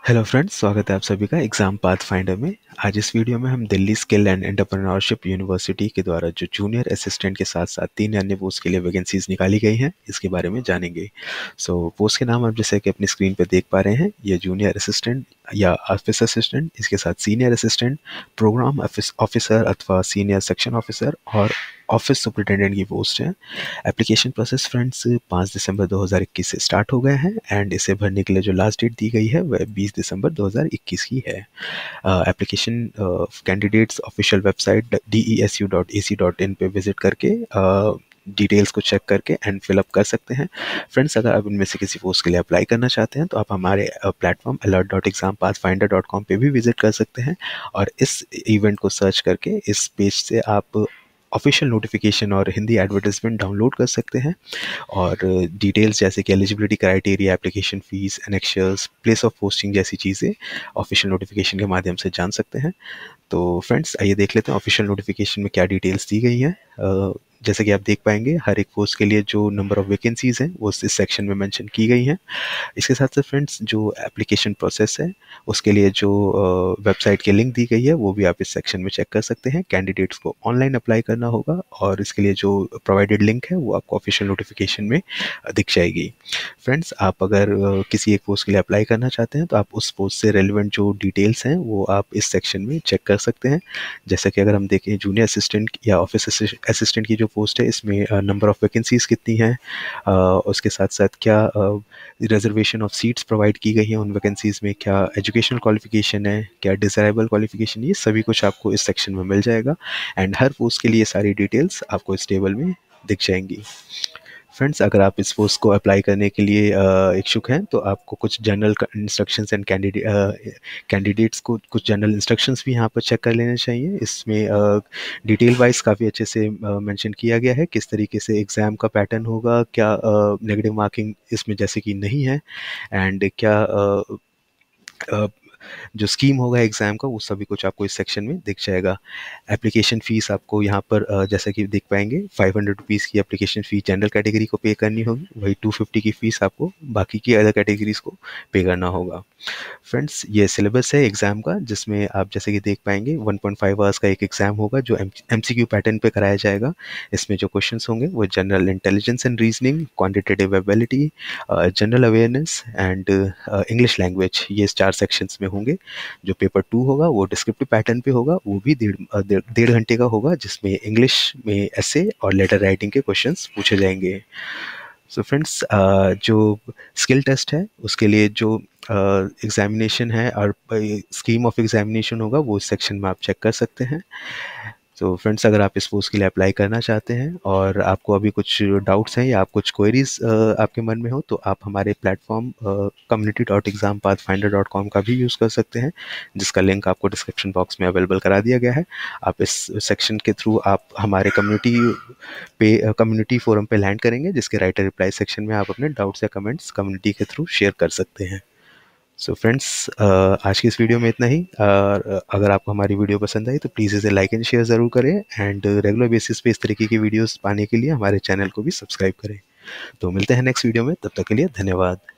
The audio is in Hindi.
हेलो फ्रेंड्स, स्वागत है आप सभी का एग्ज़ाम पाथ फाइंडर में। आज इस वीडियो में हम Delhi skill and entrepreneurship university के द्वारा जो जूनियर असिस्टेंट के साथ साथ 3 अन्य पोस्ट के लिए वैकेंसीज निकाली गई हैं, इसके बारे में जानेंगे। पोस्ट के नाम आप जैसे कि अपनी स्क्रीन पर देख पा रहे हैं, ये जूनियर असिस्टेंट या ऑफिस असिस्टेंट, इसके साथ सीनियर असिस्टेंट, प्रोग्राम ऑफिसर अथवा सीनियर सेक्शन ऑफिसर और ऑफिस सुपरिटेंडेंट की पोस्ट है। एप्लीकेशन प्रोसेस फ्रेंड्स 5 दिसंबर 2021 से स्टार्ट हो गए हैं एंड इसे भरने के लिए जो लास्ट डेट दी गई है वह 20 दिसंबर 2021 की है। Application candidates official website desu.ac.in पे विजिट करके डिटेल्स को चेक करके एंड फिलअप कर सकते हैं। फ्रेंड्स, अगर आप इनमें से किसी पोस्ट के लिए अप्लाई करना चाहते हैं तो आप हमारे प्लेटफॉर्म alert.exampathfinder.com पे भी विजिट कर सकते हैं और इस इवेंट को सर्च करके इस पेज से आप ऑफिशियल नोटिफिकेशन और हिंदी एडवर्टाइजमेंट डाउनलोड कर सकते हैं और डिटेल्स जैसे कि eligibility criteria, application fees, annexures, place of posting जैसी चीज़ें ऑफिशियल नोटिफिकेशन के माध्यम से जान सकते हैं। तो फ्रेंड्स, आइए देख लेते हैं ऑफिशियल नोटिफिकेशन में क्या डिटेल्स दी गई हैं। जैसे कि आप देख पाएंगे, हर एक पोस्ट के लिए जो नंबर ऑफ वैकेंसीज हैं वो इस सेक्शन में मेंशन की गई हैं। इसके साथ साथ फ्रेंड्स, जो एप्लीकेशन प्रोसेस है उसके लिए जो वेबसाइट की लिंक दी गई है वो भी आप इस सेक्शन में चेक कर सकते हैं। कैंडिडेट्स को ऑनलाइन अप्लाई करना होगा और इसके लिए जो प्रोवाइडेड लिंक है वो आपको ऑफिशियल नोटिफिकेशन में दिख जाएगी। फ्रेंड्स, आप अगर किसी एक पोस्ट के लिए अप्लाई करना चाहते हैं तो आप उस पोस्ट से रेलिवेंट जो डिटेल्स हैं वो आप इस सेक्शन में चेक कर सकते हैं। जैसे कि अगर हम देखें जूनियर असिस्टेंट या ऑफिस असिस्टेंट की जो पोस्ट है, इसमें नंबर ऑफ वैकेंसीज कितनी हैं, उसके साथ साथ क्या रिजर्वेशन ऑफ सीट्स प्रोवाइड की गई हैं उन वैकेंसीज में, क्या एजुकेशनल क्वालिफिकेशन है, क्या डिज़ायरेबल क्वालिफिकेशन, ये सभी कुछ आपको इस सेक्शन में मिल जाएगा एंड हर पोस्ट के लिए सारी डिटेल्स आपको इस टेबल में दिख जाएंगी। फ्रेंड्स, अगर आप इस पोस्ट को अप्लाई करने के लिए इच्छुक हैं तो आपको कुछ जनरल इंस्ट्रक्शंस एंड कैंडिडेट्स को कुछ जनरल इंस्ट्रक्शंस भी यहाँ पर चेक कर लेने चाहिए। इसमें डिटेल वाइज काफ़ी अच्छे से मेंशन किया गया है किस तरीके से एग्ज़ाम का पैटर्न होगा, क्या नेगेटिव मार्किंग इसमें जैसे कि नहीं है एंड क्या अ, जो स्कीम होगा एग्ज़ाम का वो सभी कुछ आपको इस सेक्शन में दिख जाएगा। एप्लीकेशन फ़ीस आपको यहाँ पर जैसा कि देख पाएंगे 500 रुपीज़ की एप्लीकेशन फ़ीस जनरल कैटेगरी को पे करनी होगी, वही 250 की फ़ीस आपको बाकी की अदर कैटेगरीज को पे करना होगा। फ्रेंड्स, ये सिलेबस है एग्ज़ाम का जिसमें आप जैसे कि देख पाएंगे 1.5 आवर्स का एक एग्ज़ाम होगा जो MCQ पैटर्न पे कराया जाएगा। इसमें जो क्वेश्चंस होंगे वो general intelligence and reasoning, quantitative ability, general awareness and English language, ये 4 सेक्शंस में होंगे। जो पेपर 2 होगा वो डिस्क्रिप्टिव पैटर्न पे होगा, वो भी डेढ़ घंटे का होगा जिसमें इंग्लिश में एसे और लेटर राइटिंग के क्वेश्चंस पूछे जाएंगे। सो फ्रेंड्स, जो स्किल टेस्ट है उसके लिए जो एग्जामिनेशन है और स्कीम ऑफ एग्जामिनेशन होगा वो इस सेक्शन में आप चेक कर सकते हैं। तो फ्रेंड्स, अगर आप इस पोस्ट के लिए अप्लाई करना चाहते हैं और आपको अभी कुछ डाउट्स हैं या आप कुछ क्वेरीज आपके मन में हो तो आप हमारे प्लेटफॉर्म community.exampathfinder.com का भी यूज़ कर सकते हैं, जिसका लिंक आपको डिस्क्रिप्शन बॉक्स में अवेलेबल करा दिया गया है। आप इस सेक्शन के थ्रू आप हमारे कम्युनिटी फोरम पे लैंड करेंगे, जिसके राइटर रिप्लाई सेक्शन में आप अपने डाउट्स या कमेंट्स कम्युनिटी के थ्रू शेयर कर सकते हैं। सो फ्रेंड्स, आज की इस वीडियो में इतना ही। अगर आपको हमारी वीडियो पसंद आई तो प्लीज़ इसे लाइक एंड शेयर ज़रूर करें एंड रेगुलर बेसिस पे इस तरीके की वीडियोस पाने के लिए हमारे चैनल को भी सब्सक्राइब करें। तो मिलते हैं नेक्स्ट वीडियो में, तब तक के लिए धन्यवाद।